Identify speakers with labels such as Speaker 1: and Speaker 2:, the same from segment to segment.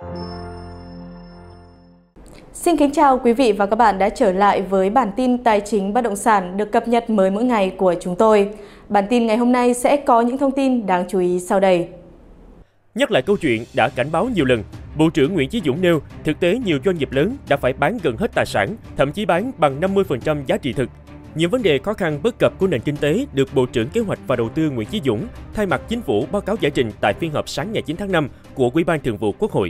Speaker 1: Xin kính chào quý vị và các bạn đã trở lại với bản tin tài chính bất động sản được cập nhật mới mỗi ngày của chúng tôi. Bản tin ngày hôm nay sẽ có những thông tin đáng chú ý sau đây.
Speaker 2: Nhắc lại câu chuyện đã cảnh báo nhiều lần, Bộ trưởng Nguyễn Chí Dũng nêu thực tế nhiều doanh nghiệp lớn đã phải bán gần hết tài sản, thậm chí bán bằng 50% giá trị thực. Những vấn đề khó khăn bất cập của nền kinh tế được Bộ trưởng Kế hoạch và Đầu tư Nguyễn Chí Dũng thay mặt Chính phủ báo cáo giải trình tại phiên họp sáng ngày 9 tháng 5 của Ủy ban Thường vụ Quốc hội.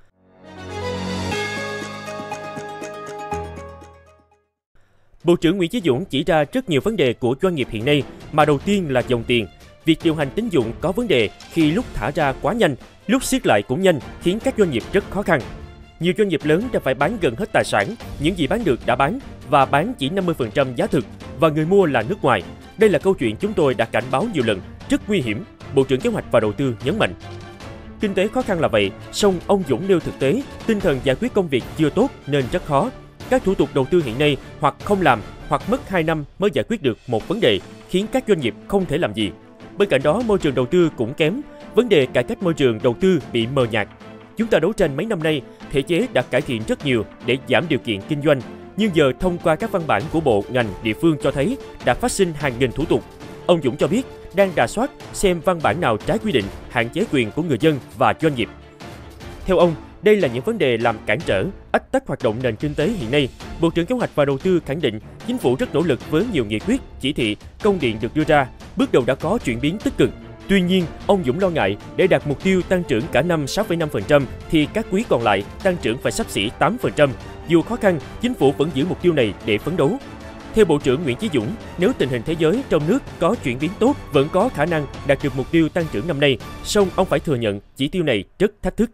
Speaker 2: Bộ trưởng Nguyễn Chí Dũng chỉ ra rất nhiều vấn đề của doanh nghiệp hiện nay, mà đầu tiên là dòng tiền. Việc điều hành tín dụng có vấn đề khi lúc thả ra quá nhanh, lúc siết lại cũng nhanh, khiến các doanh nghiệp rất khó khăn. Nhiều doanh nghiệp lớn đã phải bán gần hết tài sản, những gì bán được đã bán và bán chỉ 50% giá thực, và người mua là nước ngoài. Đây là câu chuyện chúng tôi đã cảnh báo nhiều lần, rất nguy hiểm, Bộ trưởng Kế hoạch và Đầu tư nhấn mạnh. Kinh tế khó khăn là vậy, song ông Dũng nêu thực tế, tinh thần giải quyết công việc chưa tốt nên rất khó. Các thủ tục đầu tư hiện nay hoặc không làm hoặc mất 2 năm mới giải quyết được một vấn đề, khiến các doanh nghiệp không thể làm gì. Bên cạnh đó, môi trường đầu tư cũng kém, vấn đề cải cách môi trường đầu tư bị mờ nhạt. Chúng ta đấu tranh mấy năm nay, thể chế đã cải thiện rất nhiều để giảm điều kiện kinh doanh, nhưng giờ thông qua các văn bản của bộ, ngành, địa phương cho thấy đã phát sinh hàng nghìn thủ tục. Ông Dũng cho biết đang rà soát xem văn bản nào trái quy định, hạn chế quyền của người dân và doanh nghiệp. Theo ông, đây là những vấn đề làm cản trở, ách tắc hoạt động nền kinh tế hiện nay. Bộ trưởng Kế hoạch và Đầu tư khẳng định chính phủ rất nỗ lực với nhiều nghị quyết, chỉ thị, công điện được đưa ra, bước đầu đã có chuyển biến tích cực. Tuy nhiên, ông Dũng lo ngại để đạt mục tiêu tăng trưởng cả năm 6,5% thì các quý còn lại tăng trưởng phải xấp xỉ 8%. Dù khó khăn, chính phủ vẫn giữ mục tiêu này để phấn đấu. Theo Bộ trưởng Nguyễn Chí Dũng, nếu tình hình thế giới trong nước có chuyển biến tốt, vẫn có khả năng đạt được mục tiêu tăng trưởng năm nay, song ông phải thừa nhận chỉ tiêu này rất thách thức.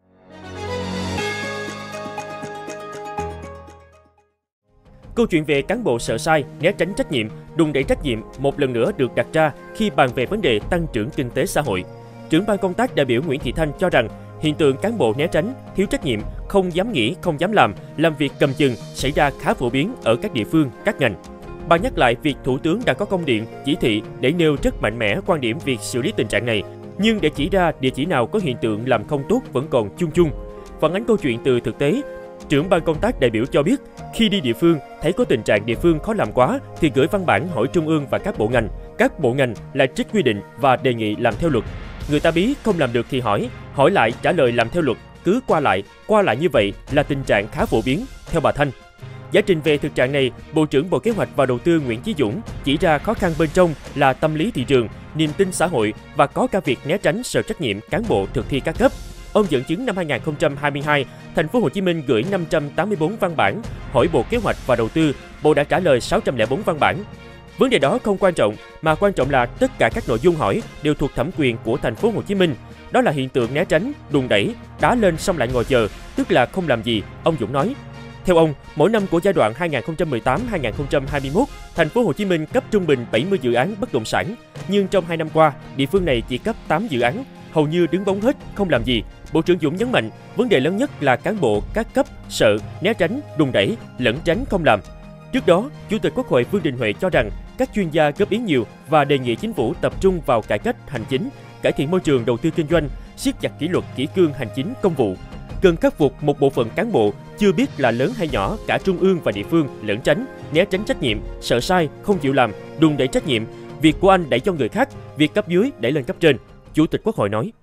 Speaker 2: Câu chuyện về cán bộ sợ sai, né tránh trách nhiệm, đùn đẩy trách nhiệm một lần nữa được đặt ra khi bàn về vấn đề tăng trưởng kinh tế xã hội. Trưởng ban công tác đại biểu Nguyễn Thị Thanh cho rằng hiện tượng cán bộ né tránh, thiếu trách nhiệm, không dám nghĩ, không dám làm việc cầm chừng xảy ra khá phổ biến ở các địa phương, các ngành. Bà nhắc lại việc Thủ tướng đã có công điện, chỉ thị để nêu rất mạnh mẽ quan điểm việc xử lý tình trạng này, nhưng để chỉ ra địa chỉ nào có hiện tượng làm không tốt vẫn còn chung chung. Phản ánh câu chuyện từ thực tế, trưởng ban công tác đại biểu cho biết, khi đi địa phương, thấy có tình trạng địa phương khó làm quá thì gửi văn bản hỏi Trung ương và các bộ ngành. Các bộ ngành lại trích quy định và đề nghị làm theo luật. Người ta bí không làm được thì hỏi lại trả lời làm theo luật, cứ qua lại như vậy là tình trạng khá phổ biến, theo bà Thanh. Giải trình về thực trạng này, Bộ trưởng Bộ Kế hoạch và Đầu tư Nguyễn Chí Dũng chỉ ra khó khăn bên trong là tâm lý thị trường, niềm tin xã hội và có cả việc né tránh sợ trách nhiệm cán bộ thực thi các cấp. Ông dẫn chứng năm 2022, Thành phố Hồ Chí Minh gửi 584 văn bản, hỏi Bộ Kế hoạch và Đầu tư, Bộ đã trả lời 604 văn bản. Vấn đề đó không quan trọng, mà quan trọng là tất cả các nội dung hỏi đều thuộc thẩm quyền của Thành phố Hồ Chí Minh. Đó là hiện tượng né tránh, đùn đẩy, đá lên xong lại ngồi chờ, tức là không làm gì, ông Dũng nói. Theo ông, mỗi năm của giai đoạn 2018-2021, Thành phố Hồ Chí Minh cấp trung bình 70 dự án bất động sản, nhưng trong 2 năm qua, địa phương này chỉ cấp 8 dự án, hầu như đứng bóng hết, không làm gì. Bộ trưởng Dũng nhấn mạnh, vấn đề lớn nhất là cán bộ các cấp sợ, né tránh, đùn đẩy, lẩn tránh không làm. Trước đó, Chủ tịch Quốc hội Vương Đình Huệ cho rằng các chuyên gia góp ý nhiều và đề nghị chính phủ tập trung vào cải cách hành chính, cải thiện môi trường đầu tư kinh doanh, siết chặt kỷ luật kỷ cương hành chính công vụ. Cần khắc phục một bộ phận cán bộ chưa biết là lớn hay nhỏ, cả trung ương và địa phương lẩn tránh, né tránh trách nhiệm, sợ sai, không chịu làm, đùn đẩy trách nhiệm. Việc của anh đẩy cho người khác, việc cấp dưới đẩy lên cấp trên. Chủ tịch Quốc hội nói.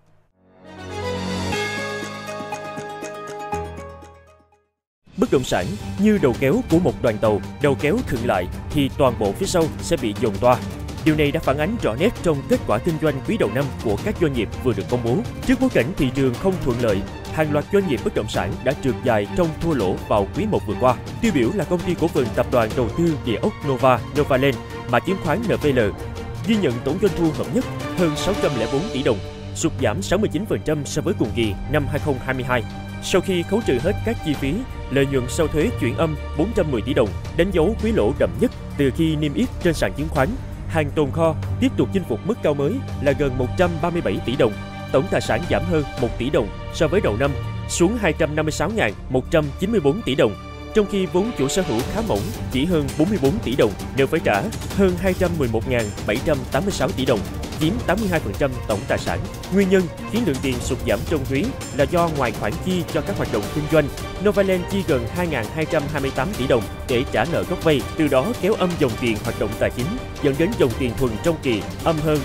Speaker 2: Bất động sản như đầu kéo của một đoàn tàu, đầu kéo khựng lại thì toàn bộ phía sau sẽ bị dồn toa. Điều này đã phản ánh rõ nét trong kết quả kinh doanh quý đầu năm của các doanh nghiệp vừa được công bố. Trước bối cảnh thị trường không thuận lợi, hàng loạt doanh nghiệp bất động sản đã trượt dài trong thua lỗ vào quý 1 vừa qua. Tiêu biểu là công ty cổ phần tập đoàn đầu tư địa ốc Novaland, mã chứng khoán NVL, ghi nhận tổng doanh thu hợp nhất hơn 604 tỷ đồng, sụt giảm 69% so với cùng kỳ năm 2022. Sau khi khấu trừ hết các chi phí, lợi nhuận sau thuế chuyển âm 410 tỷ đồng, đánh dấu quý lỗ đậm nhất từ khi niêm yết trên sàn chứng khoán. Hàng tồn kho tiếp tục chinh phục mức cao mới là gần 137 tỷ đồng. Tổng tài sản giảm hơn 1 tỷ đồng so với đầu năm, xuống 256.194 tỷ đồng. Trong khi vốn chủ sở hữu khá mỏng, chỉ hơn 44 tỷ đồng, đều phải trả hơn 211.786 tỷ đồng. chiếm 82% tổng tài sản. Nguyên nhân khiến lượng tiền sụt giảm trong quý là do ngoài khoản chi cho các hoạt động kinh doanh, Novaland chi gần 2.228 tỷ đồng để trả nợ gốc vay, từ đó kéo âm dòng tiền hoạt động tài chính, dẫn đến dòng tiền thuần trong kỳ âm hơn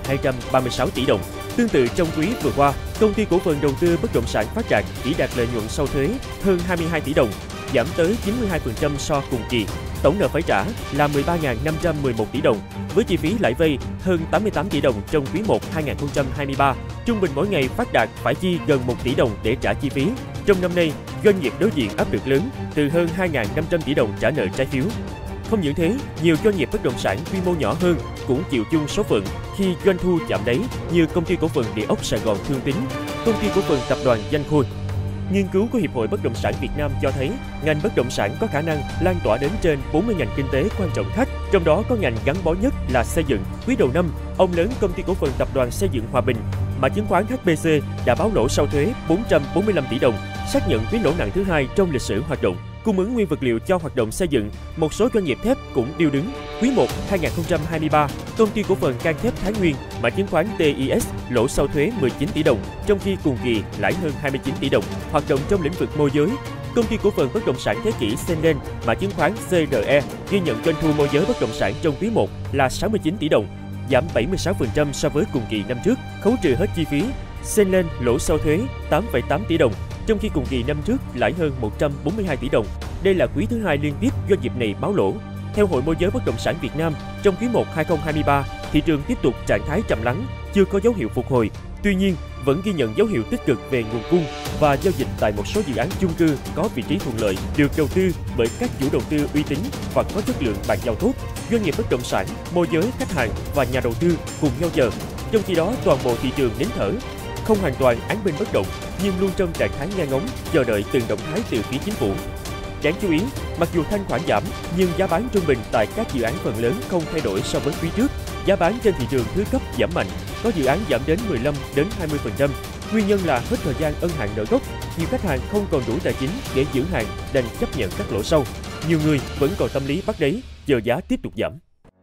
Speaker 2: 3.236 tỷ đồng. Tương tự trong quý vừa qua, công ty cổ phần đầu tư bất động sản Phát Đạt chỉ đạt lợi nhuận sau thuế hơn 22 tỷ đồng, giảm tới 92% so cùng kỳ. Tổng nợ phải trả là 13.511 tỷ đồng, với chi phí lãi vay hơn 88 tỷ đồng trong quý 1 2023. Trung bình mỗi ngày Phát Đạt phải chi gần 1 tỷ đồng để trả chi phí. Trong năm nay, doanh nghiệp đối diện áp lực lớn từ hơn 2.500 tỷ đồng trả nợ trái phiếu. Không những thế, nhiều doanh nghiệp bất động sản quy mô nhỏ hơn cũng chịu chung số phận khi doanh thu chạm đáy như công ty cổ phần địa ốc Sài Gòn Thương Tín, công ty cổ phần tập đoàn Danh Khôi. Nghiên cứu của Hiệp hội Bất động sản Việt Nam cho thấy, ngành bất động sản có khả năng lan tỏa đến trên 40 ngành kinh tế quan trọng khác, trong đó có ngành gắn bó nhất là xây dựng. Quý đầu năm, ông lớn công ty cổ phần tập đoàn xây dựng Hòa Bình, mã chứng khoán HBC đã báo lỗ sau thuế 445 tỷ đồng, xác nhận quý lỗ nặng thứ hai trong lịch sử hoạt động. Cung ứng nguyên vật liệu cho hoạt động xây dựng, một số doanh nghiệp thép cũng điêu đứng. Quý 1 2023, công ty cổ phần gang thép Thái Nguyên, mã chứng khoán TIS lỗ sau thuế 19 tỷ đồng, trong khi cùng kỳ lãi hơn 29 tỷ đồng. Hoạt động trong lĩnh vực môi giới, công ty cổ phần bất động sản Thế Kỷ Senlen, mã chứng khoán CRE ghi nhận doanh thu môi giới bất động sản trong quý 1 là 69 tỷ đồng, giảm 76% so với cùng kỳ năm trước. Khấu trừ hết chi phí, Senlen lỗ sau thuế 8,8 tỷ đồng, trong khi cùng kỳ năm trước lãi hơn 142 tỷ đồng. Đây là quý thứ hai liên tiếp doanh nghiệp này báo lỗ. Theo Hội Môi giới Bất động sản Việt Nam, trong quý 1 2023, thị trường tiếp tục trạng thái trầm lắng, chưa có dấu hiệu phục hồi. Tuy nhiên, vẫn ghi nhận dấu hiệu tích cực về nguồn cung và giao dịch tại một số dự án chung cư có vị trí thuận lợi, được đầu tư bởi các chủ đầu tư uy tín và có chất lượng bàn giao tốt. Doanh nghiệp bất động sản, môi giới, khách hàng và nhà đầu tư cùng nhau chờ. Trong khi đó, toàn bộ thị trường nín thở, không hoàn toàn án binh bất động, nhưng luôn trong trạng thái nghe ngóng, chờ đợi từng động thái từ phía chính phủ. Đáng chú ý, mặc dù thanh khoản giảm, nhưng giá bán trung bình tại các dự án phần lớn không thay đổi so với quý trước. Giá bán trên thị trường thứ cấp giảm mạnh, có dự án giảm đến 15 đến 20%. Nguyên nhân là hết thời gian ân hạn nợ gốc, nhiều khách hàng không còn đủ tài chính để giữ hàng, đành chấp nhận các lỗ sâu. Nhiều người vẫn còn tâm lý bắt đáy, chờ giá tiếp tục giảm.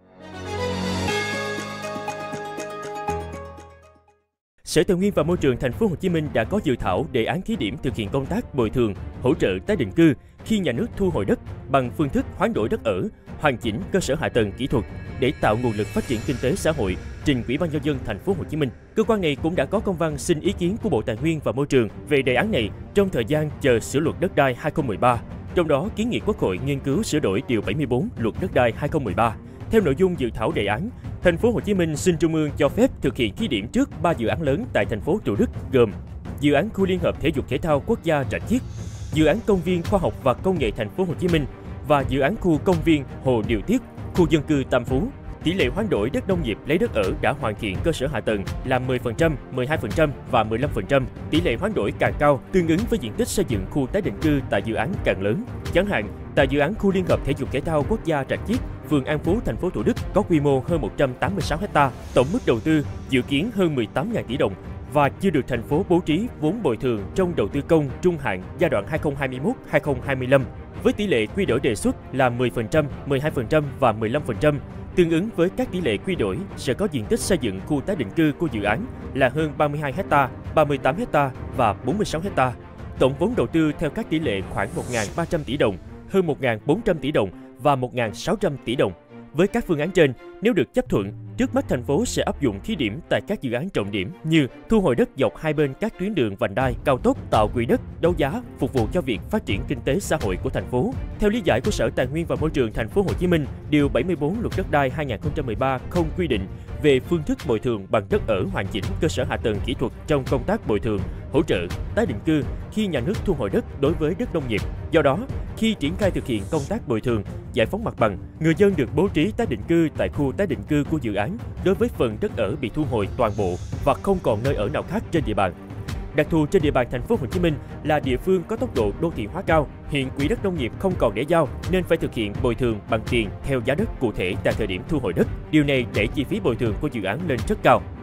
Speaker 2: Sở Tài nguyên và Môi trường Thành phố Hồ Chí Minh đã có dự thảo đề án thí điểm thực hiện công tác bồi thường, hỗ trợ tái định cư khi nhà nước thu hồi đất bằng phương thức hoán đổi đất ở, hoàn chỉnh cơ sở hạ tầng kỹ thuật để tạo nguồn lực phát triển kinh tế xã hội, trình Ủy ban Nhân dân Thành phố Hồ Chí Minh. Cơ quan này cũng đã có công văn xin ý kiến của Bộ Tài nguyên và Môi trường về đề án này trong thời gian chờ sửa luật đất đai 2013. Trong đó, kiến nghị Quốc hội nghiên cứu sửa đổi điều 74 luật đất đai 2013. Theo nội dung dự thảo đề án, Thành phố Hồ Chí Minh xin Trung ương cho phép thực hiện thí điểm trước 3 dự án lớn tại thành phố Thủ Đức gồm dự án khu liên hợp thể dục thể thao quốc gia Rạch Chiếc, dự án công viên khoa học và công nghệ Thành phố Hồ Chí Minh và dự án khu công viên Hồ Điều Tiết, khu dân cư Tam Phú. Tỷ lệ hoán đổi đất nông nghiệp lấy đất ở đã hoàn thiện cơ sở hạ tầng là 10%, 12% và 15%. Tỷ lệ hoán đổi càng cao, tương ứng với diện tích xây dựng khu tái định cư tại dự án càng lớn. Chẳng hạn, tại dự án khu liên hợp thể dục thể thao quốc gia Rạch Chiếc, phường An Phú, thành phố Thủ Đức có quy mô hơn 186 ha, tổng mức đầu tư dự kiến hơn 18.000 tỷ đồng và chưa được thành phố bố trí vốn bồi thường trong đầu tư công trung hạn giai đoạn 2021-2025 với tỷ lệ quy đổi đề xuất là 10%, 12% và 15%. Tương ứng với các tỷ lệ quy đổi sẽ có diện tích xây dựng khu tái định cư của dự án là hơn 32 ha, 38 ha và 46 ha. Tổng vốn đầu tư theo các tỷ lệ khoảng 1.300 tỷ đồng, hơn 1.400 tỷ đồng và 1.600 tỷ đồng. Với các phương án trên, nếu được chấp thuận, trước mắt thành phố sẽ áp dụng thí điểm tại các dự án trọng điểm như thu hồi đất dọc hai bên các tuyến đường vành đai, cao tốc, tạo quỹ đất, đấu giá, phục vụ cho việc phát triển kinh tế xã hội của thành phố. Theo lý giải của Sở Tài nguyên và Môi trường Thành phố Hồ Chí Minh, điều 74 Luật đất đai 2013 không quy định về phương thức bồi thường bằng đất ở hoàn chỉnh cơ sở hạ tầng kỹ thuật trong công tác bồi thường, hỗ trợ, tái định cư khi nhà nước thu hồi đất đối với đất nông nghiệp. Do đó, khi triển khai thực hiện công tác bồi thường, giải phóng mặt bằng, người dân được bố trí tái định cư tại khu tái định cư của dự án đối với phần đất ở bị thu hồi toàn bộ và không còn nơi ở nào khác trên địa bàn. Đặc thù trên địa bàn Thành phố Hồ Chí Minh là địa phương có tốc độ đô thị hóa cao, hiện quỹ đất nông nghiệp không còn để giao nên phải thực hiện bồi thường bằng tiền theo giá đất cụ thể tại thời điểm thu hồi đất. Điều này đẩy chi phí bồi thường của dự án lên rất cao.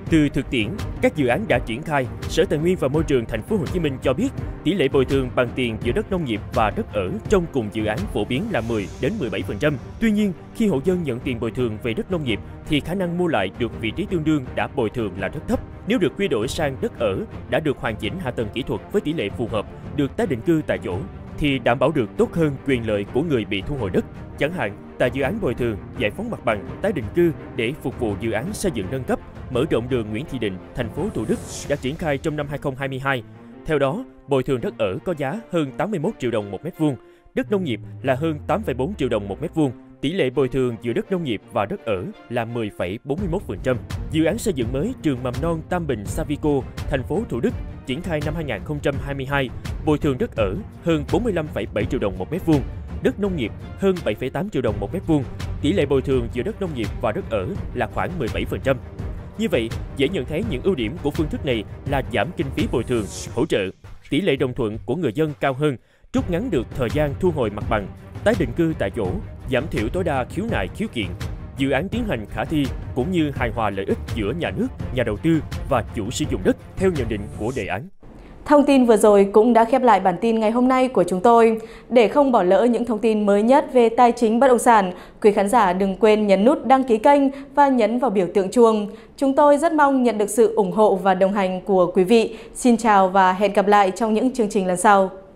Speaker 2: Từ thực tiễn, các dự án đã triển khai, Sở Tài nguyên và Môi trường Thành phố Hồ Chí Minh cho biết tỷ lệ bồi thường bằng tiền giữa đất nông nghiệp và đất ở trong cùng dự án phổ biến là 10 đến 17%. Tuy nhiên, khi hộ dân nhận tiền bồi thường về đất nông nghiệp thì khả năng mua lại được vị trí tương đương đã bồi thường là rất thấp. Nếu được quy đổi sang đất ở đã được hoàn chỉnh hạ tầng kỹ thuật với tỷ lệ phù hợp, được tái định cư tại chỗ thì đảm bảo được tốt hơn quyền lợi của người bị thu hồi đất. Chẳng hạn, tại dự án bồi thường, giải phóng mặt bằng, tái định cư để phục vụ dự án xây dựng nâng cấp, mở rộng đường Nguyễn Thị Định, thành phố Thủ Đức đã triển khai trong năm 2022. Theo đó, bồi thường đất ở có giá hơn 81 triệu đồng một mét vuông, đất nông nghiệp là hơn 8,4 triệu đồng một mét vuông. Tỷ lệ bồi thường giữa đất nông nghiệp và đất ở là 10,41%. Dự án xây dựng mới trường mầm non Tam Bình Savico, thành phố Thủ Đức triển khai năm 2022, bồi thường đất ở hơn 45,7 triệu đồng một mét vuông, đất nông nghiệp hơn 7,8 triệu đồng một mét vuông. Tỷ lệ bồi thường giữa đất nông nghiệp và đất ở là khoảng 17%. Như vậy, dễ nhận thấy những ưu điểm của phương thức này là giảm kinh phí bồi thường, hỗ trợ, tỷ lệ đồng thuận của người dân cao hơn, rút ngắn được thời gian thu hồi mặt bằng, tái định cư tại chỗ, giảm thiểu tối đa khiếu nại khiếu kiện. Dự án tiến hành khả thi cũng như hài hòa lợi ích giữa nhà nước, nhà đầu tư và chủ sử dụng đất theo nhận định của đề án.
Speaker 1: Thông tin vừa rồi cũng đã khép lại bản tin ngày hôm nay của chúng tôi. Để không bỏ lỡ những thông tin mới nhất về tài chính bất động sản, quý khán giả đừng quên nhấn nút đăng ký kênh và nhấn vào biểu tượng chuông. Chúng tôi rất mong nhận được sự ủng hộ và đồng hành của quý vị. Xin chào và hẹn gặp lại trong những chương trình lần sau.